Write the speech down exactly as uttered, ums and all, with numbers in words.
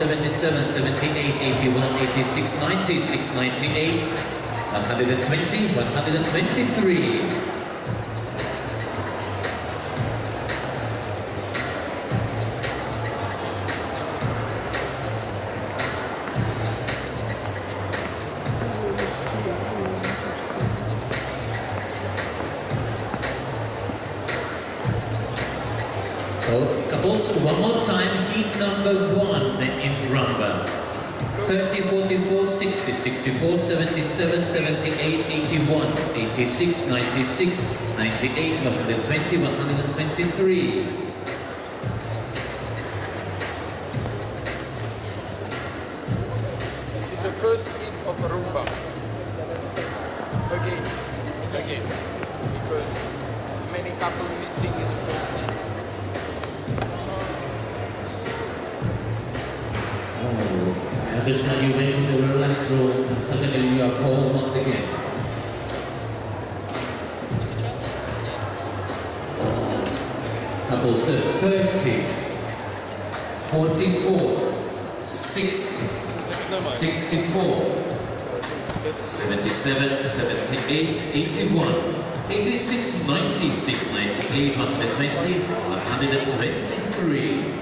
seventy-seven, seventy-eight, eighty-one, eighty-six, ninety-six, ninety-eight, one hundred twenty, one hundred twenty-three. Also, one more time, heat number one in rumba. thirty, forty-four, sixty, sixty-four, seventy-seven, seventy-eight, eighty-one, eighty-six, ninety-six, ninety-eight, one hundred twenty, one hundred twenty-three. This is the first hit of the rumba. Again, again, because many couples missing in the first hit. I understand you went in the relax room and suddenly you are called once again. Couple said thirty, forty-four, sixty, sixty-four, seventy-seven, seventy-eight, eighty-one, eighty-six, ninety-six, ninety-eight, one hundred twenty, one hundred twenty-three.